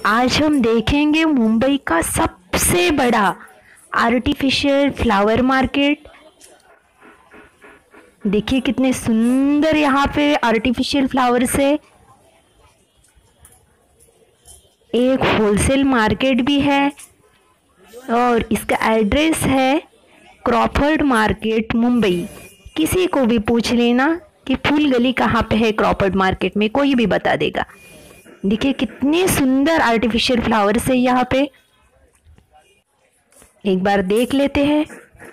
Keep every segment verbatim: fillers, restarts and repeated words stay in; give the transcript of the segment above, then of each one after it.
आज हम देखेंगे मुंबई का सबसे बड़ा आर्टिफिशियल फ्लावर मार्केट। देखिए कितने सुंदर यहाँ पे आर्टिफिशियल फ्लावर्स है। एक होलसेल मार्केट भी है और इसका एड्रेस है क्रॉफर्ड मार्केट मुंबई। किसी को भी पूछ लेना कि फूल गली कहाँ पे है क्रॉफर्ड मार्केट में, कोई भी बता देगा। देखिए कितने सुंदर आर्टिफिशियल फ्लावर्स है यहाँ पे, एक बार देख लेते हैं।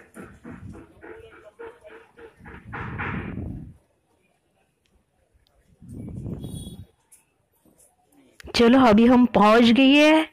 चलो अभी हम पहुंच गए हैं।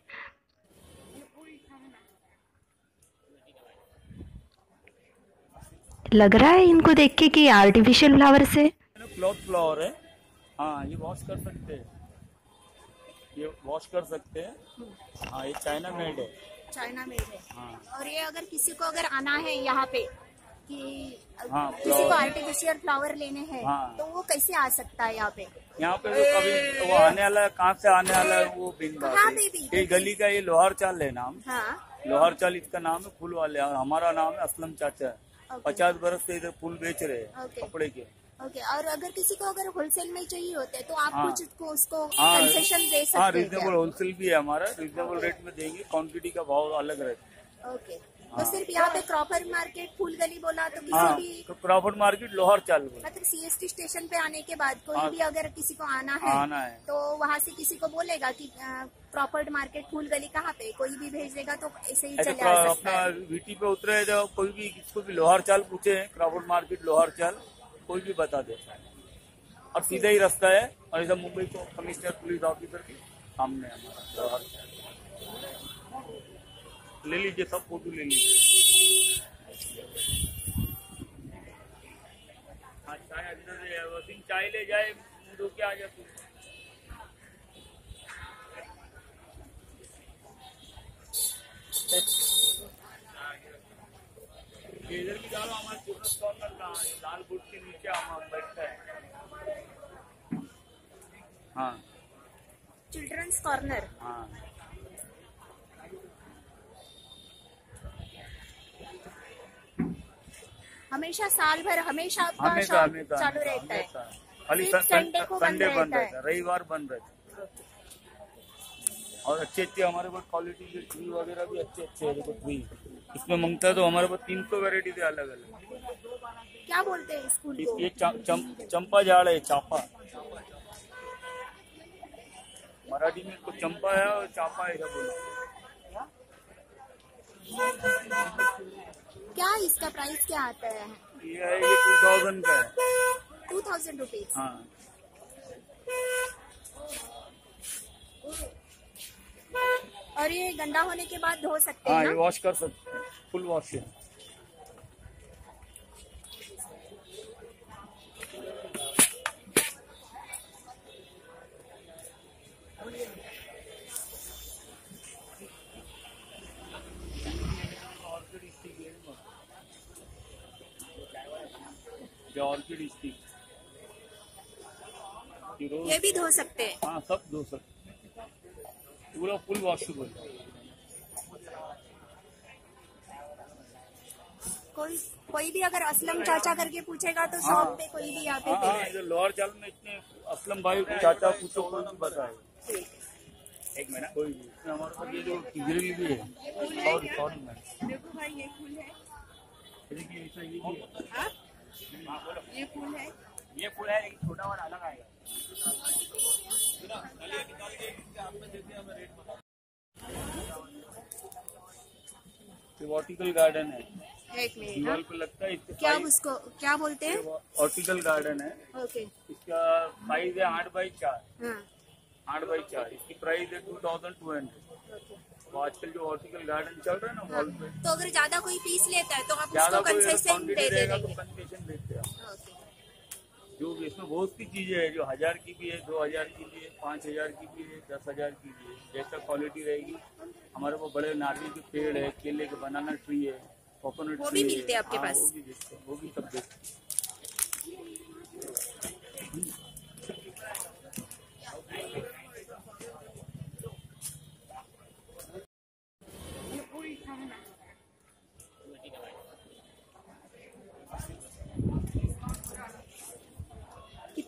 लग रहा है इनको देख के कि आर्टिफिशियल फ्लावर से क्लॉथ फ्लावर है। हाँ, ये वॉश कर सकते हैं, ये वॉश कर सकते हैं। हाँ, ये चाइना मेड है। चाइना मेड है। हाँ। और ये अगर किसी को अगर आना है यहाँ पे कि हाँ, किसी को आर्टिफिशियल फ्लावर लेने हैं, हाँ। तो वो कैसे आ सकता है यहाँ पे? यहाँ पे तो कभी वो आने वाला है, कहाँ से आने वाला है वो बिन बात हाँ, है। बेबी। ये गली का ये लोहार चाल है नाम। हाँ। लोहार चाल इसका नाम है, फूल वाले। और हमारा नाम है असलम चाचा है। ओके। पचास बरस से इधर फूल बेच रहे हैं, ओके। कपड़े के। ओके। और अगर किसी को अगर होलसेल में चाहिए होते हैं तो आप हाँ। कुछ को उसको हाँ, कंसेशन दे सकते हाँ, हैं क्या? रीजनेबल होलसेल भी है हमारा। रीजनेबल रेट में देंगे, क्वांटिटी का भाव अलग रहता है। ओके। तो सिर्फ यहाँ पे क्रॉफर्ड मार्केट फूल गली बोला तो किसी हाँ, भी क्रॉफर्ड मार्केट लोहार चाल बोला। मतलब सीएसटी स्टेशन पे आने के बाद कोई हाँ। भी अगर किसी को आना है, आना है तो वहाँ से किसी को बोलेगा कि क्रॉफर्ड मार्केट फूल गली कहाँ पे, कोई भी भेज देगा तो ऐसे ही ऐसे चले आ सकता अपना है। वीटी पे उतरे जब कोई भी किसको भी लोहार चाल पूछे, क्रॉफर्ड मार्केट लोहार चाल, कोई भी बता देता है। और सीधा ही रास्ता है। और इधर मुंबई को कमिश्नर पुलिस ऑफिसर के सामने हमारा लोहार चाल। ले लीजिए, सब फोटो ले लीजिए। हाँ, चाय वसीम चाय ले जाए, दो क्या आ जाती है। इधर भी डालो, हमारे चिल्ड्रंस कॉर्नर का लाल बुट के नीचे हम बैठते हैं। हाँ, चिल्ड्रंस कॉर्नर। हाँ। हमेशा साल भर हमेशा आपका हमेशा शॉप हमेशा चालू हमेशा- रहता है? हमेशा। खाली सिर्फ संडे को बंद संडे बंद रहता रहता है, रविवार बंद रहता है। और अच्छे अच्छे हमारे पास क्वालिटी के ट्री वगैरह भी अच्छे अच्छे है। देखो ट्री इसमें मांगता है तो हमारे पास तीन सौ वेरायटी है अलग अलग। क्या बोलते हैं स्कूल को? ये चा- चम, चंपा झाड़ है, चापा। मराठी में इसको चंपा है और चापा है बोला। क्या इसका प्राइस क्या आता है? ये है, ये टू थाउजेंड का है। Two thousand rupees. हाँ। और ये गंदा होने के बाद धो सकते हाँ, हैं ये ना? वॉश कर सकते हैं, फुल वॉश है। ऑर्किड स्टिक ये भी धो सकते हैं? हाँ, सब धो सकते हैं, पूरा फुल वॉशेबल। कोई कोई भी अगर असलम चाचा करके पूछेगा तो हाँ। शॉप पे कोई भी यहाँ पे हाँ, हाँ, दे इधर लोअर चाल में इतने असलम भाई चाचा पूछो, कोई भी बताए। एक मिनट, कोई भी इसमें हमारे पास ये जो ग्रिल भी है। सॉरी सॉरी मैम, देखो भाई, ये फूल है। देखिए इसमें ये भी है। हाँ? ये फूल है। ये फूल है लेकिन छोटा वाला अलग आएगा। ये वर्टिकल गार्डन है, एक मिनट। दीवार पे लगता है। इसके क्या साइज- उसको क्या बोलते हैं? वर्टिकल गार्डन है। ओके। इसका साइज है आठ बाई चार। हाँ। आठ बाई चार। इसकी प्राइस है टू थाउजेंड टू हंड्रेड। तो आजकल जो वर्टिकल गार्डन चल रहा है ना वॉल पे, तो अगर ज्यादा कोई पीस लेता है तो आप ज्यादा उसको कोई कंसेशन क्वांटिटी दे दे रहेगा तो देंगे? कंसेशन देते हैं। ओके। जो भी इसमें बहुत सी चीजें हैं, जो हजार की भी है, दो हजार की भी है, पाँच हजार की भी है, दस हजार की भी है। जैसा क्वालिटी रहेगी। हमारे पास बड़े नारियल के पेड़ है, केले के बनाना ट्री है, कोकोनट वो ट्री भी मिलते हैं आपके हाँ, पास? वो भी देखते हैं, वो भी सब देखते हैं।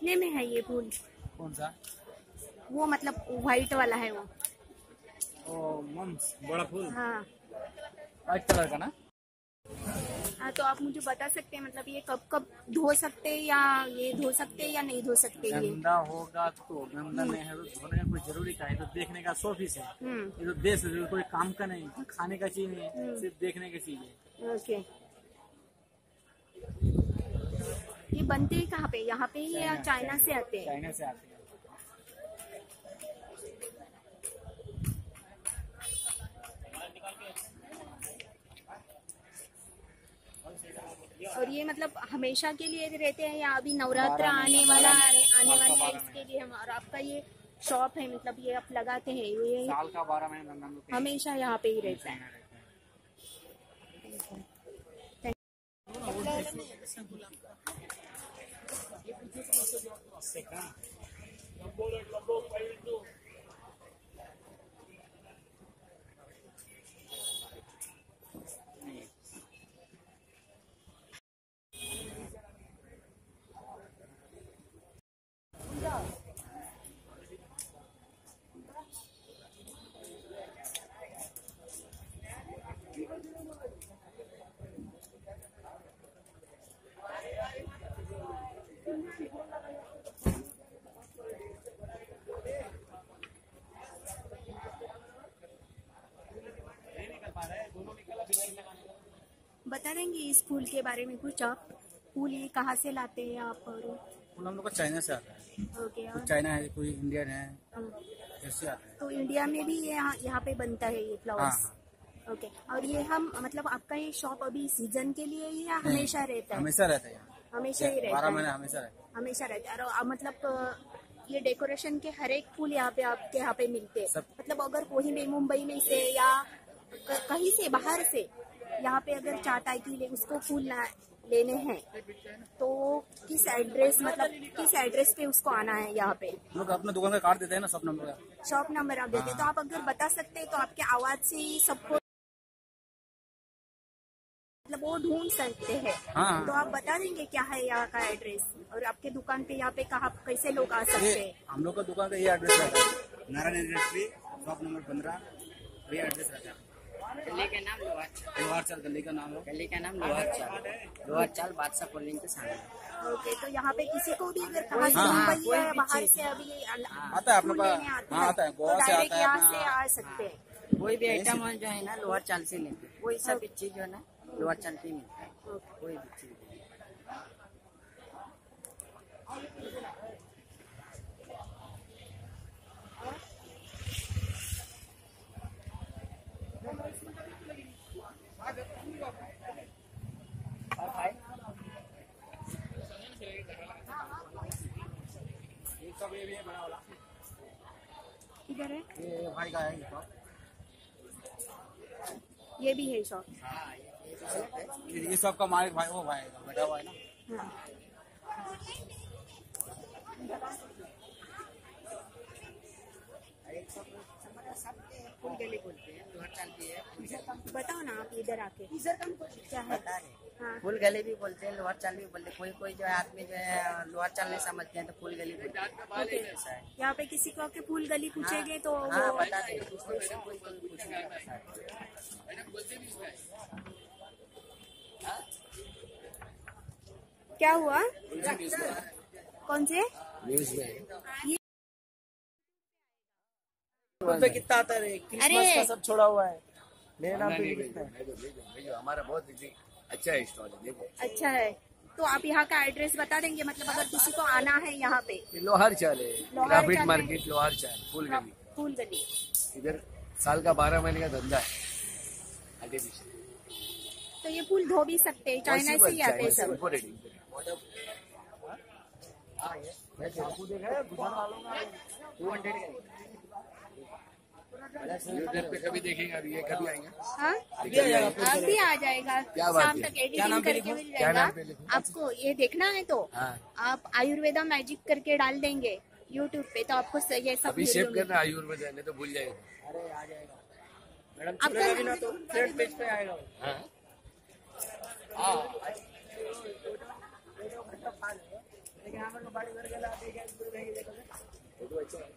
कितने में है ये फूल? कौन सा? वो मतलब व्हाइट वाला है वो। ओ मम्स बड़ा फूल। हाँ व्हाइट कलर का ना? हाँ, तो आप मुझे बता सकते हैं मतलब ये कब कब धो सकते हैं, या ये धो सकते हैं या नहीं धो सकते ये? गंदा होगा तो, गंदा नहीं है तो धोने का कोई जरूरी का है? तो देखने का शो पीस है। हम्म ये तो देश है, कोई काम का नहीं, खाने का चीज नहीं है, सिर्फ देखने की चीज है। ओके। ये बनते हैं कहाँ पे? यहाँ पे ही या चाइना से आते हैं? चाइना से आते हैं। और ये मतलब हमेशा के लिए रहते हैं या अभी नवरात्र आने वाला आने वाले है इसके लिए हम? और आपका ये शॉप है मतलब ये आप लगाते हैं ये साल का बारह महीना हमेशा यहाँ पे ही रहता है? बता देंगे इस फूल के बारे में कुछ आप? फूल ये कहाँ से लाते हैं आप? और फूल हम लोग को चाइना से आता है। ओके। कोई चाइना है, कोई इंडियन है, हाँ। ऐसे आता है। तो इंडिया में भी ये यहाँ यहाँ पे बनता है ये फ्लावर्स? हाँ। ओके। और ये हम मतलब आपका ये शॉप अभी सीजन के लिए ही या हमेशा रहता है? हमेशा रहता है यहाँ। हमेशा ही रहता बारह है? महीने हमेशा रहता है। हमेशा रहता है। और आ, मतलब अ, ये डेकोरेशन के हर एक फूल यहाँ पे आपके यहाँ पे मिलते हैं? सब। मतलब अगर कोई भी मुंबई में से या क- कहीं से बाहर से यहाँ पे अगर चाहता है कि ले उसको फूल ला- लेने हैं तो किस एड्रेस मतलब किस एड्रेस पे उसको आना है यहाँ पे? हम लोग अपने दुकान का कार्ड देते हैं ना, सब नंबर का। शॉप नंबर आप देते हैं? तो आप अगर बता सकते हैं तो आपके आवाज से ही सबको मतलब वो ढूंढ सकते हैं। हाँ। तो आप बता देंगे क्या है यहाँ का एड्रेस, और आपके दुकान पे यहाँ पे कहाँ कैसे लोग आ सकते ये हैं? हम लोग का दुकान का ये एड्रेस रहता है, नारायण इंडस्ट्री, शॉप नंबर पंद्रह, ये एड्रेस रहता है। गली का नाम लोहार चाल। लोहार चाल गली का नाम है। गली का नाम लोहार चाल। लोहार चाल बादशाह कॉलोनी के सामने। ओके। तो यहाँ पे किसी को भी अगर कहाँ से हाँ, मुंबई या बाहर से अभी आता है अपने फूल पास। लेने आता हाँ, है आता है, तो गोवा से डायरेक्ट आता है यहाँ अपना। से आ सकते हैं? कोई भी आइटम जो है ना लोहार चाल से लेते हैं, कोई सा भी चीज जो है ना लोहार चाल पे मिलता है, कोई भी चीज। किधर है? ये भाई का है ये शॉप। ये भी है शॉप? ये ये शॉप का मालिक भाई वो भाई बैठा हुआ है ना। हाँ। फूल गली बोलते हैं, लोहार चाल भी है। बताओ ना आप इधर आके क्या है? बता रहे हाँ। फूल गली भी बोलते हैं, लोहार चाल भी बोलते हैं। कोई कोई जो है आदमी जो है लोहार चाल नहीं समझते हैं तो फूल गली बोलते हैं। ओके। ऐसा है। यहाँ पे किसी को आके फूल गली पूछेंगे तो हाँ वो बता देंगे, कोई कोई कोई कोई कुछ नहीं बता सकते। क्या हुआ? कौन से? न्यूज में ये पे कितना आता है? क्रिसमस का सब छोड़ा हुआ है। मेरे नाम पे कितना है? हमारा बहुत अच्छा है स्टॉल है, देखो। अच्छा है। तो आप यहाँ का एड्रेस बता देंगे मतलब अगर किसी को आना है यहाँ पे? लोहार चाल है, लोहार ग्राफिट चाल है। मार्केट लोहार चाल, फूल गली। फूल गली। इधर साल का बारह महीने का धंधा है आर्टिफिशियल। तो ये फूल धो भी सकते हैं? चाइना से ही आते हैं सब? Imported imported. यूट्यूब पे कभी देखेंगे, अभी ये कभी आएंगे। हाँ? अभी आ जाएगा, क्या बात शाम है? तक एडिटिंग करके मिल क्या जाएगा। नाम पे लिखूं? आपको ये देखना है तो हाँ। आप आयुर्वेदा मैजिक करके डाल देंगे यूट्यूब पे तो आपको ये सब अभी वीडियो शेप मिल- करना आयुर्वेद है, नहीं तो भूल जाएगा। मैडम आपका चलेगा भी ना तो फ्रंट पेज पे आएगा। हाँ। लेकिन हमारे को बाड़ी भर गया देखे दूर रहेंगे देखो वो तो अच्छा है,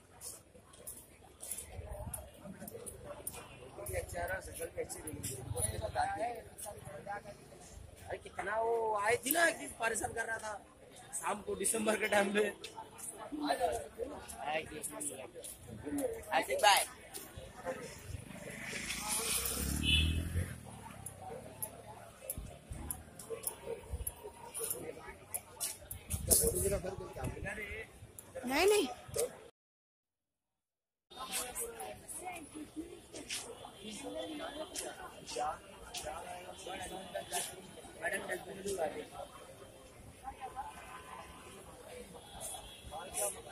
वो भी अच्छा रहा, शक्ल भी अच्छी दिखी, उसके साथ आती है। अरे कितना वो आई थी ना कि परेशान कर रहा था शाम को दिसंबर के टाइम पे। बाय। नहीं नहीं मैडम